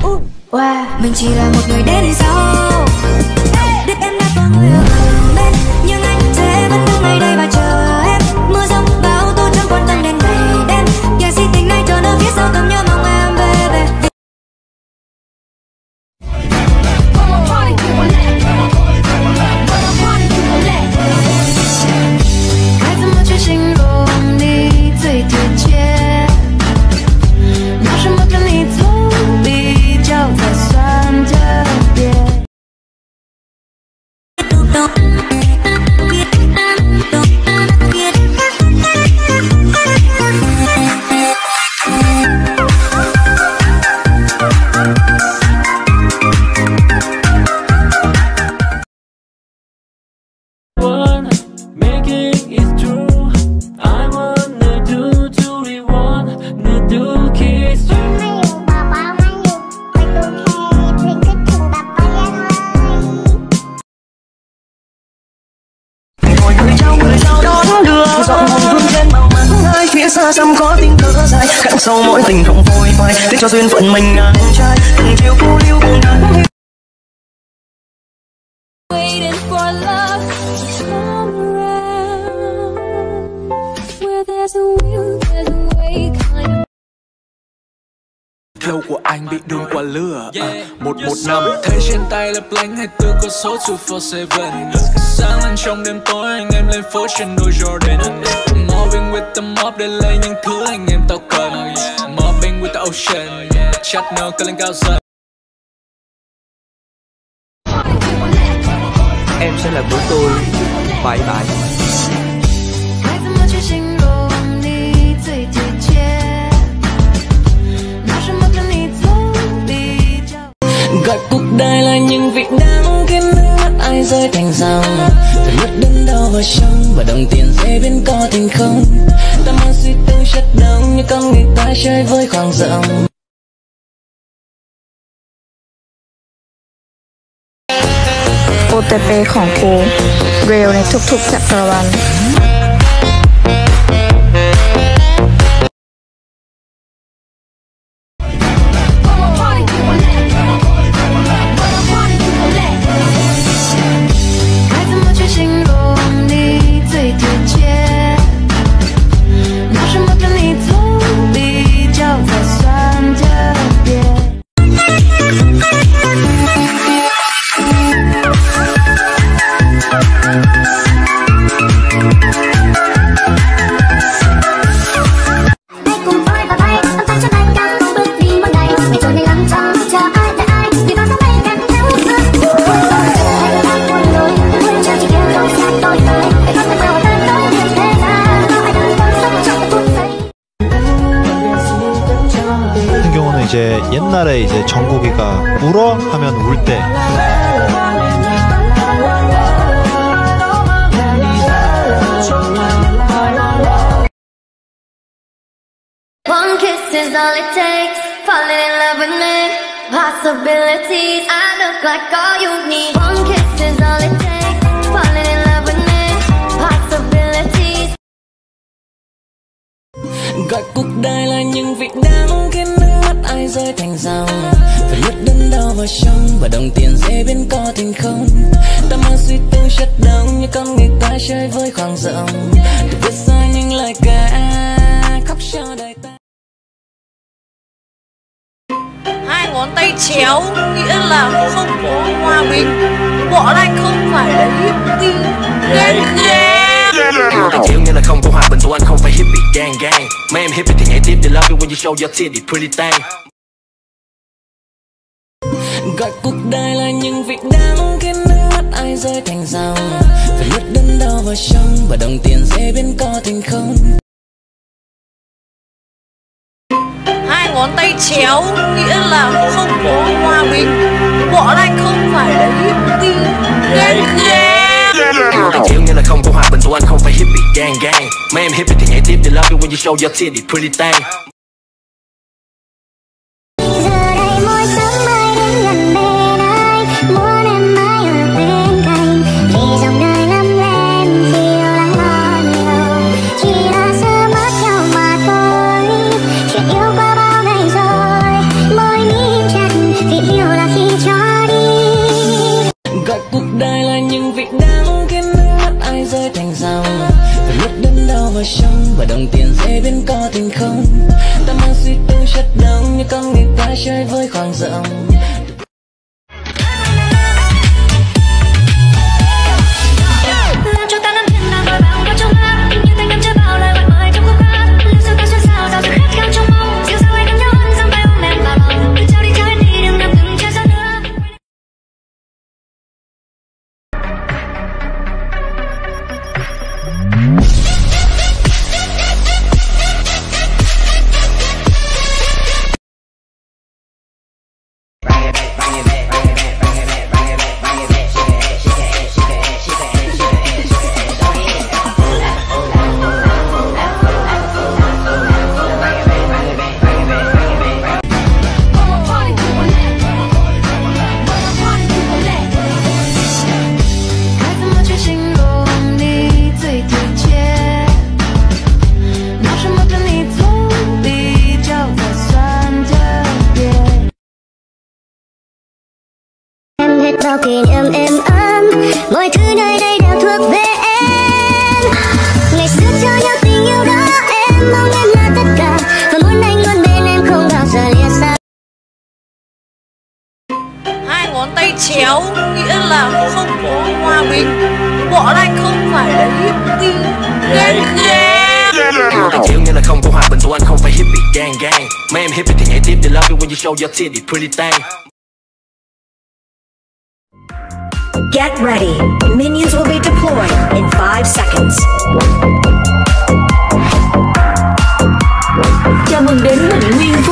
Wow, mình chỉ là một người đến sau. Biết em đã có người ở gần bên, nhưng anh sẽ vẫn đứng ngay đây và chờ em. Mưa giông bão tôi chẳng quan tâm đến ngày đêm. Kẻ si tình này chờ nơi phía sau cầm nhớ mong em về về.该怎么去形容你最贴切？拿什么跟你做比较才算特别？ Xăm có tiếng thở dài khắc sâu mỗi tình không phôi phai để cho duyên phận mình ngang trai từng chiều cô liêu cùng đắng. Waiting for love to come around. Where there's a will, there's a way kind of. Flow của anh bị đường qua lửa 115 thấy trên tay lấp lánh hay tư có số 247 sáng lên trong đêm tối anh em lên phố trên đôi Jordan mobbing with the mob để lấy những thứ anh em tao cần mobbing with the ocean chat nơ cất lên cao dần em sẽ là của tôi bye bye. Gọi cuộc đời là những việc đáng khiến nước mắt ai rơi thành dòng. Phải mất đớn đau vào sông và đồng tiền dễ biến co thành không. Ta mang suy tư chất đông như con người ta chơi với khoảng rộng. OTP ของกูเร็วในทุกๆจักรวาล 이제 옛날에 이제 정국이가 울어 하면 울 때 One kiss is all it takes, falling in love with me. Possibilities, I look like all you need. One kiss is all it takes, falling in love with me. Possibilities. Gọi cuộc đời là những việc đáng khiến nước mắt ai rơi thành dòng. Phải lướt đớn đau vào sông và đồng tiền dễ biến co thành không. Ta mang suy tư chất đông như con người ta chơi với khoảng rộng. Để viết ra những lời ca khóc cho đời ta. Hai ngón tay chéo nghĩa là không có hòa bình. Bọn anh không phải là hippie ghen ghét. Thiếu như là không có hòa bình, tụi anh không phải hippie gang gang. Mấy em hippie thì nhảy tiếp, they love it when you show your titty pretty thing. Gọi cuộc đời là những việc đáng khiến nước mắt ai rơi thành dòng. Phải lướt đớn đau vào sông và đồng tiền dễ biến co thành không. Hai ngón tay chéo nghĩa là không có hòa bình. Bọn anh không phải là hippie ghen ghét. Thiếu như là không có hòa bình, tụi anh không phải hippie gang gang. Mấy em hippie thì nhảy tiếp, they love it when you show your titty pretty thing. dễ biến có tình không. Ta mang suy tư chất đông như con người ta chơi với khoảng rộng. Làm cho ta nắm thiên là vội vàng vào trong ta, như thanh âm chưa bao lời gọi mời trong khúc hát. Liệu sao ta xuyên sao dạo sự khát khao trong mong, dịu dàng ai nhớ hơn dòng tay ôm em vào lòng. Cứ trao đi đừng nằm từng chơi gió nữa. Bao kỷ niệm êm ấm, mọi thứ nơi đây đều thuộc về em. Ngày xưa cho nhau tình yêu đó, em mong em là tất cả và muốn anh luôn bên em không bao giờ lìa xa. Hai ngón tay chéo nghĩa là không có hòa bình. Bỏ anh không phải là hippie. Ghê ghê. Anh chịu như là không có hòa bình, tụi anh không phải hippie gang gang. Mấy em hippie thì nhảy tiếp, they love you when you show your titty pretty thing. Get ready. Minions will be deployed in 5 seconds. Chào mừng đến Bình Nguyên